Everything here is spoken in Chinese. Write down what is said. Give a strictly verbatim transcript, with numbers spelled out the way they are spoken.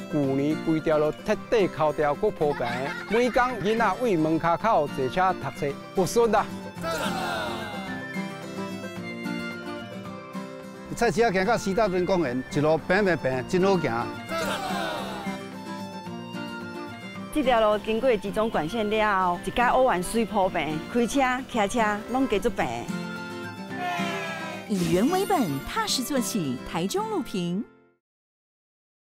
去年规条路彻底敲掉，搁铺平。每天囡仔为门口口坐车读册，不顺啦。 菜市仔行到四大屯公园，一路平平平，真好行。 这条路经过集中管线了后，一家乌湾水铺平，开车、骑车拢加足平。 以人为本，踏实做起。台中路平。